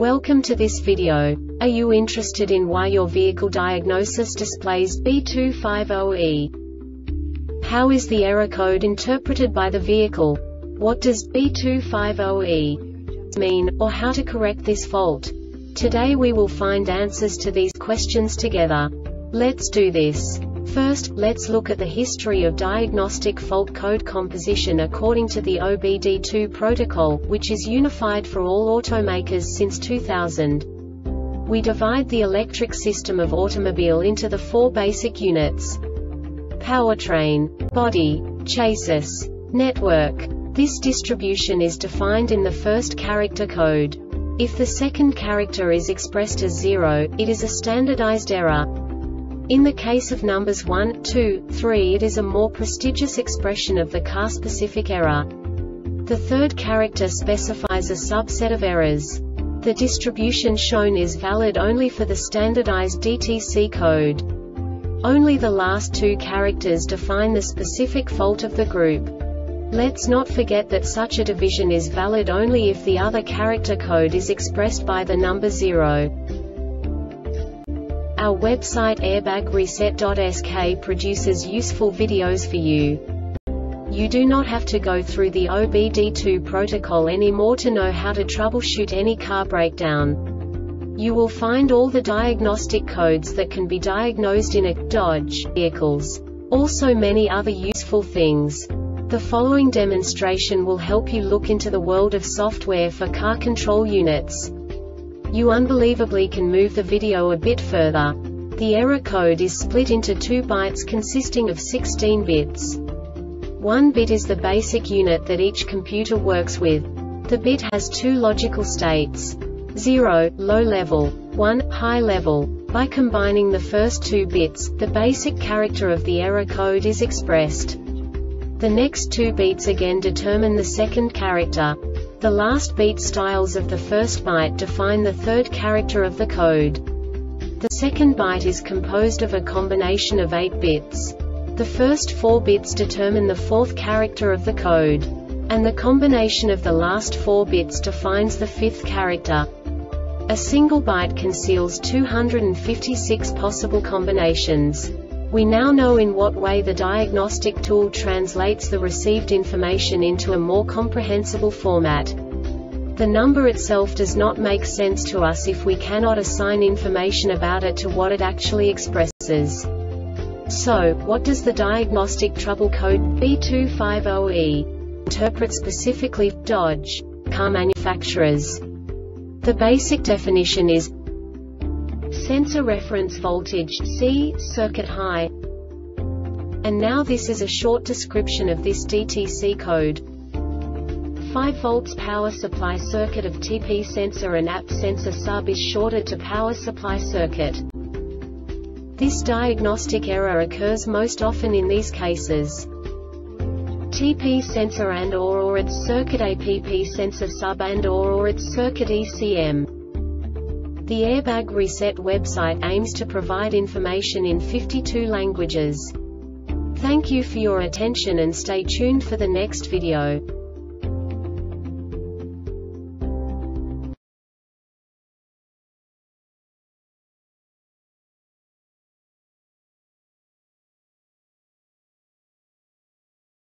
Welcome to this video. Are you interested in why your vehicle diagnosis displays B250E? How is the error code interpreted by the vehicle? What does B250E mean, or how to correct this fault? Today we will find answers to these questions together. Let's do this. First, let's look at the history of diagnostic fault code composition according to the OBD2 protocol, which is unified for all automakers since 2000. We divide the electric system of automobile into the four basic units: powertrain, body, chassis, network. This distribution is defined in the first character code. If the second character is expressed as 0, it is a standardized error. In the case of numbers 1, 2, 3, it is a more prestigious expression of the car-specific error. The third character specifies a subset of errors. The distribution shown is valid only for the standardized DTC code. Only the last two characters define the specific fault of the group. Let's not forget that such a division is valid only if the other character code is expressed by the number 0. Our website airbagreset.sk produces useful videos for you. You do not have to go through the OBD2 protocol anymore to know how to troubleshoot any car breakdown. You will find all the diagnostic codes that can be diagnosed in a Dodge vehicles. Also many other useful things. The following demonstration will help you look into the world of software for car control units. You unbelievably can move the video a bit further. The error code is split into 2 bytes consisting of 16 bits. 1 bit is the basic unit that each computer works with. The bit has 2 logical states: 0, low level, 1, high level. By combining the first 2 bits, the basic character of the error code is expressed. The next 2 beats again determine the second character. The last beat styles of the first byte define the third character of the code. The second byte is composed of a combination of 8 bits. The first 4 bits determine the fourth character of the code. And the combination of the last 4 bits defines the fifth character. A single byte conceals 256 possible combinations. We now know in what way the diagnostic tool translates the received information into a more comprehensible format. The number itself does not make sense to us if we cannot assign information about it to what it actually expresses. So, what does the diagnostic trouble code B250E interpret specifically for Dodge car manufacturers? The basic definition is sensor reference voltage C, circuit high. And now this is a short description of this DTC code. 5 volts power supply circuit of TP sensor and AP sensor sub is shorted to power supply circuit. This diagnostic error occurs most often in these cases: TP sensor and/or its circuit, APP sensor sub and/or its circuit ECM. The Airbag Reset website aims to provide information in 52 languages. Thank you for your attention and stay tuned for the next video.